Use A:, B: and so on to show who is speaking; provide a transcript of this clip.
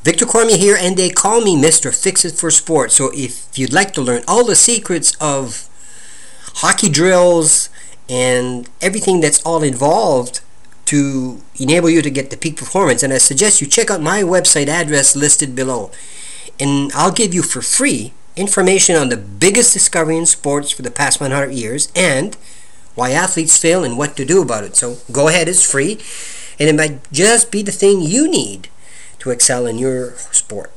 A: Victor Cormier here, and they call me Mr. Fix-It for Sport. So if you'd like to learn all the secrets of hockey drills and everything that's all involved to enable you to get the peak performance, and I suggest you check out my website address listed below. And I'll give you for free information on the biggest discovery in sports for the past 100 years and why athletes fail and what to do about it. So go ahead, it's free, and it might just be the thing you need to excel in your sport.